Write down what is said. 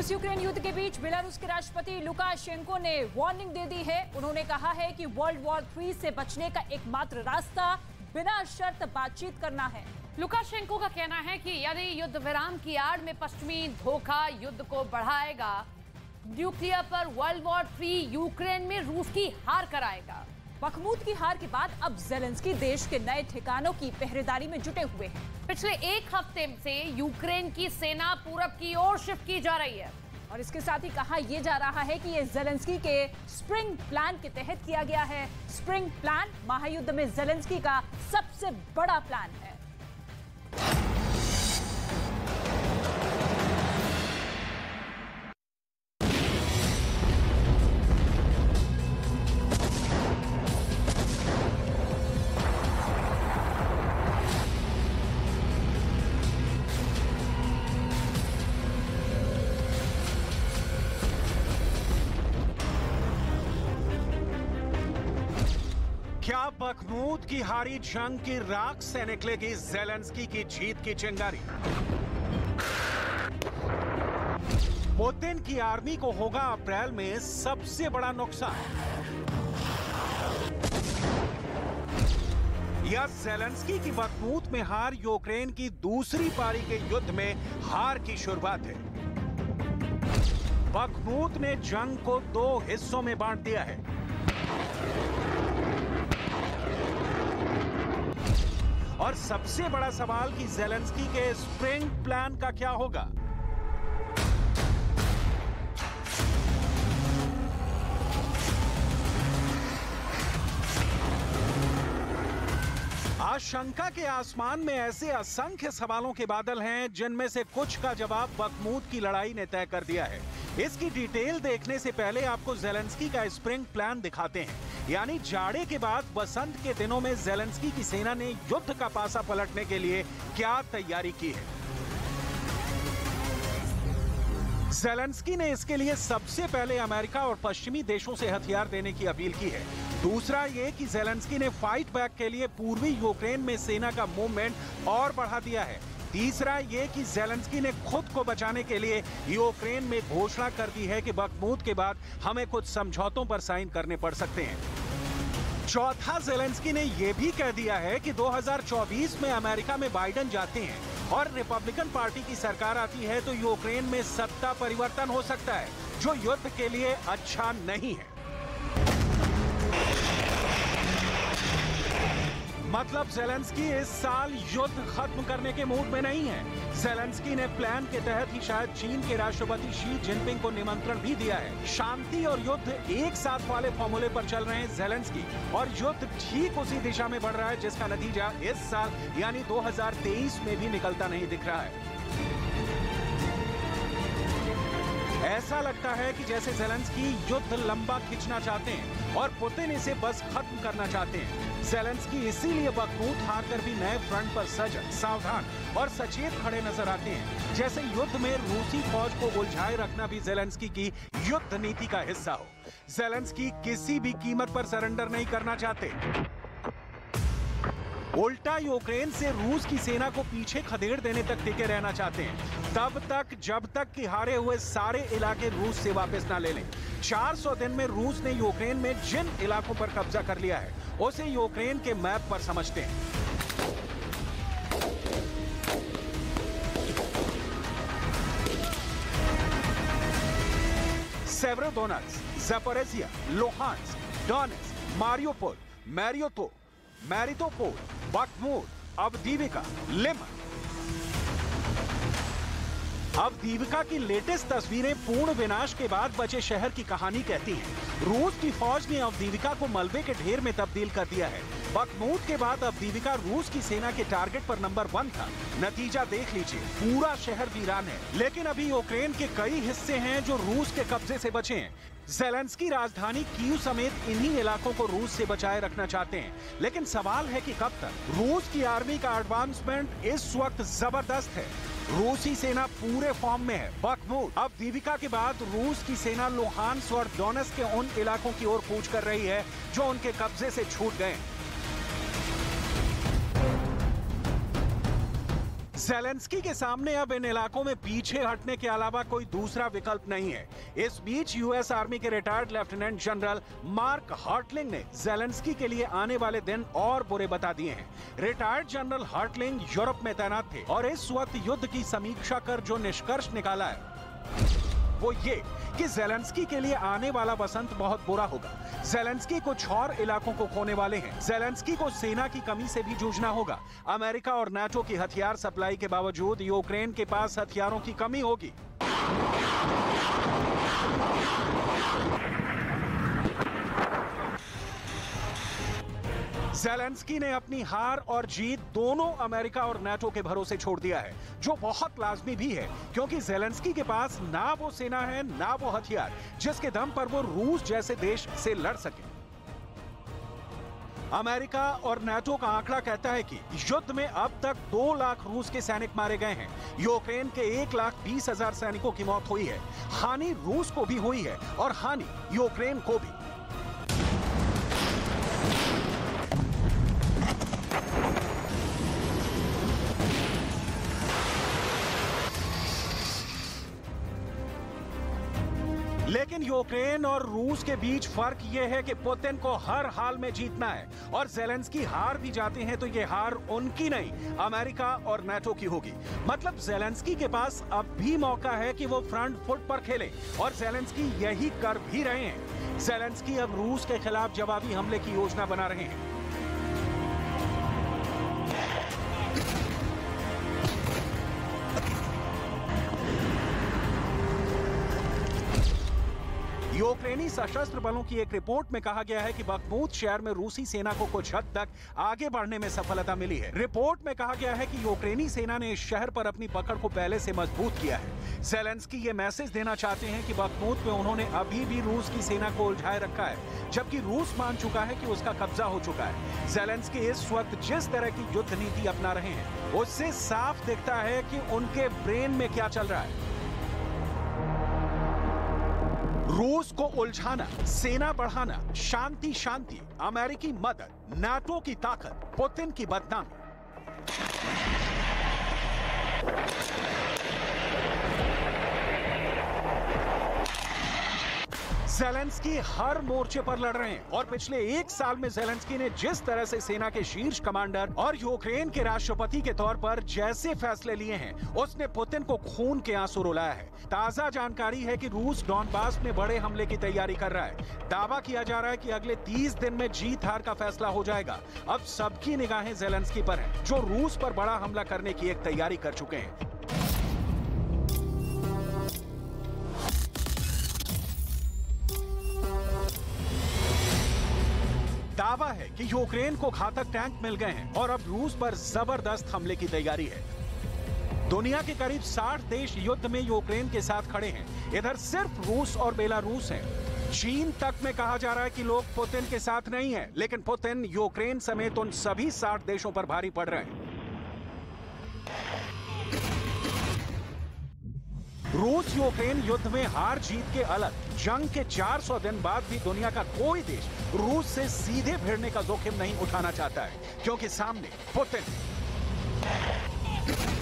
रूस यूक्रेन युद्ध के बीच बेलारूस के राष्ट्रपति लुकाशेंको ने वार्निंग दे दी है। उन्होंने कहा है कि वर्ल्ड वॉर 3 से बचने का एकमात्र रास्ता बिना शर्त बातचीत करना है। लुकाशेंको का कहना है कि यदि युद्ध विराम की आड़ में पश्चिमी धोखा युद्ध को बढ़ाएगा, न्यूक्लियर पर वर्ल्ड वॉर 3 यूक्रेन में रूस की हार कराएगा। बखमूत की हार के बाद अब ज़ेलेंस्की देश के नए ठिकानों की पहरेदारी में जुटे हुए हैं। पिछले एक हफ्ते से यूक्रेन की सेना पूरब की ओर शिफ्ट की जा रही है और इसके साथ ही कहा यह जा रहा है कि ये ज़ेलेंस्की के स्प्रिंग प्लान के तहत किया गया है। स्प्रिंग प्लान महायुद्ध में ज़ेलेंस्की का सबसे बड़ा प्लान है। क्या बखमूत की हारी जंग की राख से निकलेगी ज़ेलेंस्की की जीत की चिंगारी? पुतिन की आर्मी को होगा अप्रैल में सबसे बड़ा नुकसान, या ज़ेलेंस्की की बखमूत में हार यूक्रेन की दूसरी पारी के युद्ध में हार की शुरुआत है। बखमूत ने जंग को 2 हिस्सों में बांट दिया है। और सबसे बड़ा सवाल कि ज़ेलेंस्की के स्प्रिंग प्लान का क्या होगा? आशंका के आसमान में ऐसे असंख्य सवालों के बादल हैं जिनमें से कुछ का जवाब बखमूत की लड़ाई ने तय कर दिया है। इसकी डिटेल देखने से पहले आपको ज़ेलेंस्की का स्प्रिंग प्लान दिखाते हैं। यानी जाड़े के बाद बसंत के दिनों में ज़ेलेंस्की की सेना ने युद्ध का पासा पलटने के लिए क्या तैयारी की है। ज़ेलेंस्की ने इसके लिए सबसे पहले अमेरिका और पश्चिमी देशों से हथियार देने की अपील की है। दूसरा ये कि ज़ेलेंस्की ने फाइट बैक के लिए पूर्वी यूक्रेन में सेना का मूवमेंट और बढ़ा दिया है। तीसरा ये कि ज़ेलेंस्की ने खुद को बचाने के लिए यूक्रेन में घोषणा कर दी है कि बखमूत के बाद हमें कुछ समझौतों पर साइन करने पड़ सकते हैं। चौथा, ज़ेलेंस्की ने यह भी कह दिया है कि 2024 में अमेरिका में बाइडेन जाते हैं और रिपब्लिकन पार्टी की सरकार आती है तो यूक्रेन में सत्ता परिवर्तन हो सकता है, जो युद्ध के लिए अच्छा नहीं है। मतलब ज़ेलेंस्की इस साल युद्ध खत्म करने के मूड में नहीं है। ज़ेलेंस्की ने प्लान के तहत ही शायद चीन के राष्ट्रपति शी जिनपिंग को निमंत्रण भी दिया है। शांति और युद्ध एक साथ वाले फॉर्मूले पर चल रहे हैं ज़ेलेंस्की, और युद्ध ठीक उसी दिशा में बढ़ रहा है जिसका नतीजा इस साल यानी 2023 में भी निकलता नहीं दिख रहा है। ऐसा लगता है कि जैसे ज़ेलेंस्की युद्ध लंबा खींचना चाहते हैं और पुतिन इसे बस खत्म करना चाहते हैं। ज़ेलेंस्की इसीलिए बखमूत हारकर भी नए फ्रंट पर सजग, सावधान और सचेत खड़े नजर आते हैं, जैसे युद्ध में रूसी फौज को उलझाए रखना भी ज़ेलेंस्की की युद्ध नीति का हिस्सा हो। ज़ेलेंस्की किसी भी कीमत पर सरेंडर नहीं करना चाहते। उल्टा यूक्रेन से रूस की सेना को पीछे खदेड़ देने तक टिके रहना चाहते हैं, तब तक जब तक कि हारे हुए सारे इलाके रूस से वापस ना ले लें। 400 दिन में रूस ने यूक्रेन में जिन इलाकों पर कब्जा कर लिया है उसे यूक्रेन के मैप पर समझते हैं। Severodonetsk, Zaporizhzhia, Luhansk, Donetsk, Mariupol, Melitopol, Bakhmut, Avdiivka, Lyman. Avdiivka की लेटेस्ट तस्वीरें पूर्ण विनाश के बाद बचे शहर की कहानी कहती हैं। रूस की फौज ने अवदीविका को मलबे के ढेर में तब्दील कर दिया है। बखमूत के बाद अवदीविका रूस की सेना के टारगेट पर नंबर 1 था। नतीजा देख लीजिए, पूरा शहर वीरान है। लेकिन अभी यूक्रेन के कई हिस्से हैं जो रूस के कब्जे से बचे हैं। ज़ेलेंस्की राजधानी कीव समेत इन्हीं इलाकों को रूस से बचाए रखना चाहते हैं, लेकिन सवाल है कि कब तक। रूस की आर्मी का एडवांसमेंट इस वक्त जबरदस्त है। रूसी सेना पूरे फॉर्म में है। बखमूत, अवदीविका के बाद रूस की सेना लुहांस्क और डोनेत्स्क के उन इलाकों की ओर कूच कर रही है जो उनके कब्जे से छूट गए। ज़ेलेंस्की के सामने अब इन इलाकों में पीछे हटने के अलावा कोई दूसरा विकल्प नहीं है। इस बीच यूएस आर्मी के retired lieutenant general Mark Hertling ने ज़ेलेंस्की के लिए आने वाले दिन और बुरे बता दिए हैं। रिटायर्ड जनरल हार्टलिंग यूरोप में तैनात थे और इस वक्त युद्ध की समीक्षा कर जो निष्कर्ष निकाला है वो ये कि ज़ेलेंस्की के लिए आने वाला बसंत बहुत बुरा होगा। ज़ेलेंस्की कुछ और इलाकों को खोने वाले हैं। ज़ेलेंस्की को सेना की कमी से भी जूझना होगा। अमेरिका और नाटो की हथियार सप्लाई के बावजूद यूक्रेन के पास हथियारों की कमी होगी। ज़ेलेंस्की ने अपनी हार और जीत दोनों अमेरिका और नाटो के भरोसे छोड़ दिया है, जो बहुत लाजमी भी है, क्योंकि ज़ेलेंस्की के पास ना वो सेना है ना वो हथियार जिसके दम पर वो रूस जैसे देश से लड़ सके। अमेरिका और नाटो का आंकड़ा कहता है कि युद्ध में अब तक 2 लाख रूस के सैनिक मारे गए हैं। यूक्रेन के 1,20,000 सैनिकों की मौत हुई है। हानि रूस को भी हुई है और हानि यूक्रेन को भी। लेकिन यूक्रेन और रूस के बीच फर्क यह है कि पुतिन को हर हाल में जीतना है और ज़ेलेंस्की हार भी जाते हैं तो ये हार उनकी नहीं, अमेरिका और नाटो की होगी। मतलब ज़ेलेंस्की के पास अब भी मौका है कि वो फ्रंट फुट पर खेले और ज़ेलेंस्की यही कर भी रहे हैं। ज़ेलेंस्की अब रूस के खिलाफ जवाबी हमले की योजना बना रहे हैं। यूक्रेनी सशस्त्र बलों की एक रिपोर्ट में कहा गया है कि बखमूत शहर में रूसी सेना को कुछ हद तक आगे बढ़ने में सफलता मिली है। रिपोर्ट में कहा गया है कि यूक्रेनी सेना ने इस शहर पर अपनी पकड़ को पहले से मजबूत किया है। ज़ेलेंस्की ये मैसेज देना चाहते हैं कि बखमूत में उन्होंने अभी भी रूस की सेना को उलझाए रखा है, जबकि रूस मान चुका है कि उसका कब्जा हो चुका है। ज़ेलेंस्की इस वक्त जिस तरह की युद्ध नीति अपना रहे हैं उससे साफ दिखता है कि उनके ब्रेन में क्या चल रहा है। रूस को उलझाना, सेना बढ़ाना, शांति शांति, अमेरिकी मदद, नाटो की ताकत, पुतिन की बदनामी। ज़ेलेंस्की हर मोर्चे पर लड़ रहे हैं और पिछले 1 साल में ज़ेलेंस्की ने जिस तरह से सेना के शीर्ष कमांडर और यूक्रेन के राष्ट्रपति के तौर पर जैसे फैसले लिए हैं, उसने पुतिन को खून के आंसू रुलाया है। ताजा जानकारी है कि रूस डॉनबास में बड़े हमले की तैयारी कर रहा है। दावा किया जा रहा है कि अगले 30 दिन में जीत हार का फैसला हो जाएगा। अब सबकी निगाहें ज़ेलेंस्की पर हैं, जो रूस पर बड़ा हमला करने की एक तैयारी कर चुके हैं। दावा है कि यूक्रेन को घातक टैंक मिल गए हैं और अब रूस पर जबरदस्त हमले की तैयारी है। दुनिया के करीब 60 देश युद्ध में यूक्रेन के साथ खड़े हैं। इधर सिर्फ रूस और बेलारूस हैं। चीन तक में कहा जा रहा है कि लोग पुतिन के साथ नहीं हैं, लेकिन पुतिन यूक्रेन समेत उन सभी 60 देशों पर भारी पड़ रहे हैं। रूस यूक्रेन युद्ध में हार जीत के अलग, जंग के 400 दिन बाद भी दुनिया का कोई देश रूस से सीधे भिड़ने का जोखिम नहीं उठाना चाहता है, क्योंकि सामने पुतिन।